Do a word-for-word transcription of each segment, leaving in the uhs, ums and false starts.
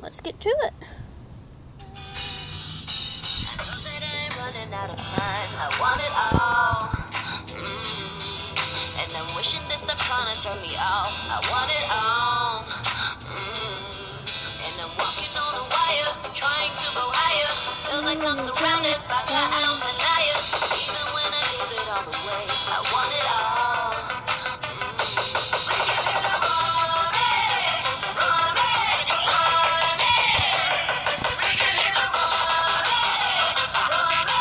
let's get to it. Out of time, I want it all. Mm. And I'm wishing they stop trying to turn me off. I want it all. Mm. And I'm walking on a wire, trying to go higher. Feels like I'm surrounded by clowns and liars. Even when I give it all away, I want it all. Mm. We give it a roll, hey, roll, hey, roll, hey. We give it a roll, hey, roll, hey.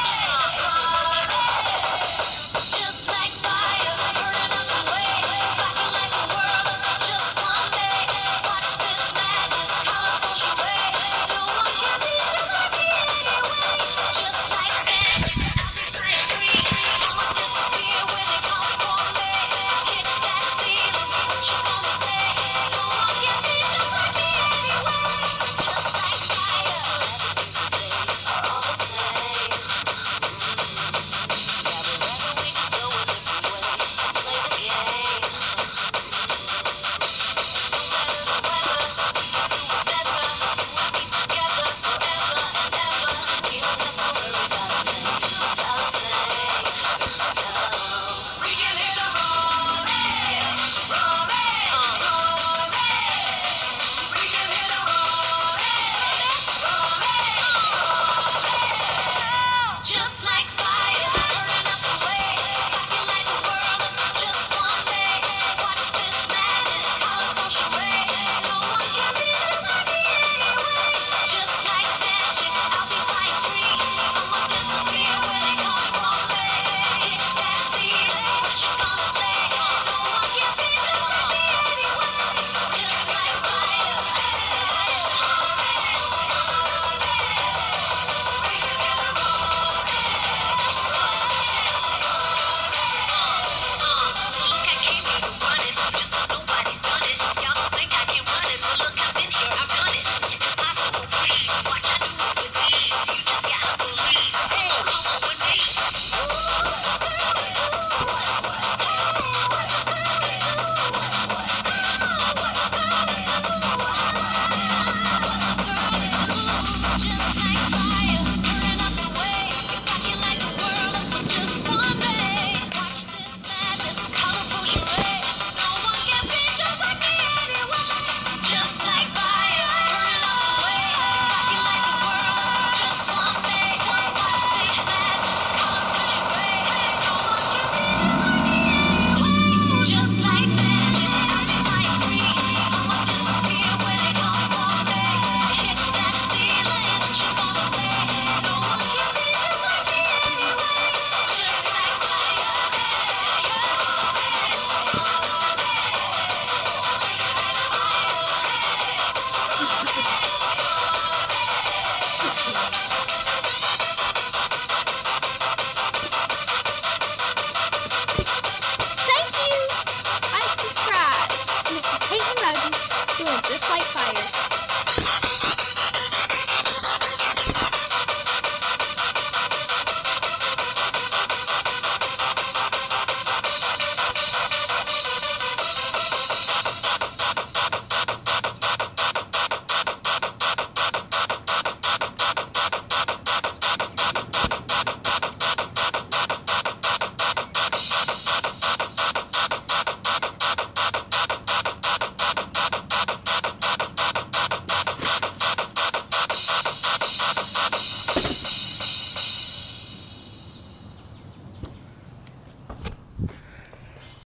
Just like fire, burning up the way, rocking like the world, just one day. Watch this madness, colorful charade. No one can be just like me anyway. Just like magic, I'll be flying free. I'ma disappear when they come for me. Hit that ceiling, what you gonna say? No one can be just like me anyway. Just like fire, everything you say, all the same. Just like fire, burning up the way, rocking like the world, just one day. Watch this madness, colorful charade. No one can be just like me anyway. Just like magic, I'll be flying free. I'ma disappear when they come for me. Hit that ceiling, what you gonna say? No one can be just like me anyway. Just like fire. So look, I came here to run it, just 'cause nobody's done it. Y'all don't think I can run it, but look, I've been here, I've done it. Impossible, please, watch I do it with ease. You just gotta believe. Come on with me. Just like fire, burning up the way, rocking like the world, just one day. Watch this madness, colorful charade. No one can be just like me anyway. Just like fire, burning up the way, rocking like the world, just one day. Watch this madness, colorful charade. No one can be just like me anyway. Just like magic, I'll be flying free. I'ma disappear when they come for me. Hit that ceiling, what you gonna say? No one can be just like me anyway. Just like fire. Thank you. Like, subscribe. And this was Peyton Roden doing Just Like Fire.